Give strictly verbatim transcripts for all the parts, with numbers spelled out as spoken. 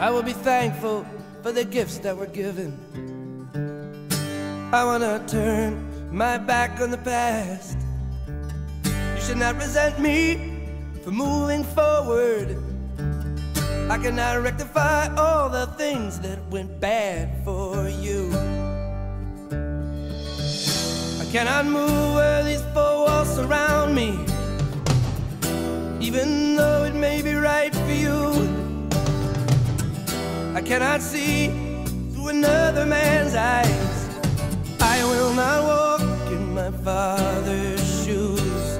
I will be thankful for the gifts that were given. I wanna turn my back on the past. You should not resent me for moving forward. I cannot rectify all the things that went bad for you. I cannot move where these four walls surround me, even though it may be right for you. I cannot see through another man's eyes. I will not walk in my Father's shoes.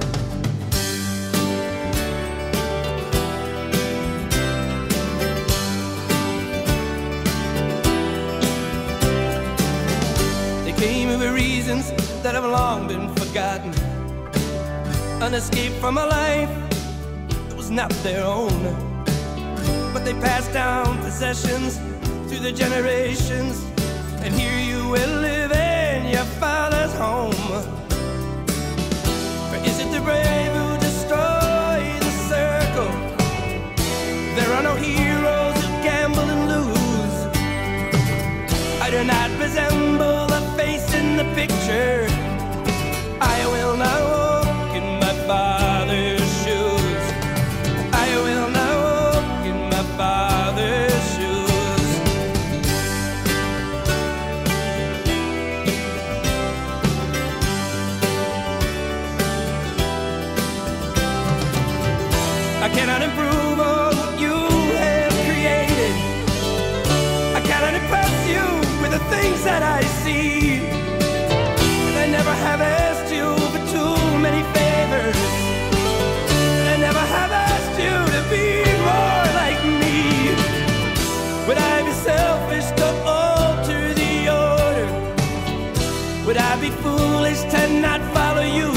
They came for reasons that have long been forgotten, an escape from a life that was not their own. But they passed down possessions through the generations, and here you will live in your father's home. For is it the brave who destroy the circle? There are no heroes who gamble and lose. I do not resemble the face in the picture. I will not walk in my father's shoes. I will not walk in my father's shoes. I cannot improve on what you have created. I cannot impress you with the things that I see. And I never have asked you for too many favors. And I never have asked you to be more like me. Would I be selfish to alter the order? Would I be foolish to not follow you